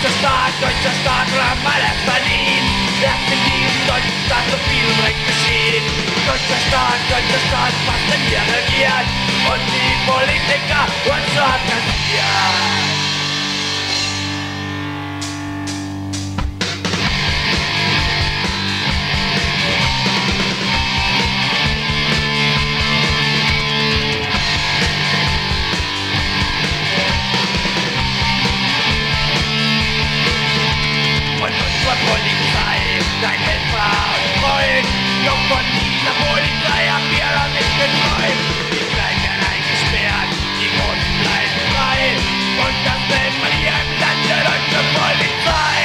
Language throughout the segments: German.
deutscher Staat, haben alles verdient. Erst in diesem deutschen Staat so viel Dreck geschieht. Deutscher Staat, was denn hier regiert und die Politiker uns so kassiert. Polizei, dein Helfer und Freund. Doch von dieser Polizei haben wir doch nicht geträumt. Die Kleinen werden eingesperrt, die Großen bleiben frei. Und das nennt man hier im Land der deutsche Polizei.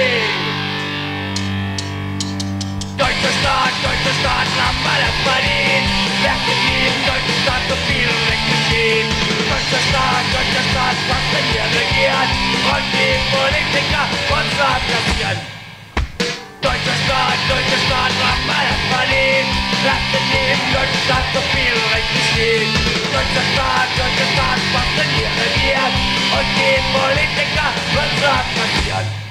Deutscher Staat, haben alles verdient. Wer in diesem deutschen Staat so viel weggeschieht. Deutscher Staat, was denn hier regiert und die Politiker uns so kassieren. Deutscher Staat, haben alles verdient. Lasst in jedem deutschen Staat so viel Recht geschieht. Deutscher Staat, was denn hier regiert und die Politiker uns so kassieren.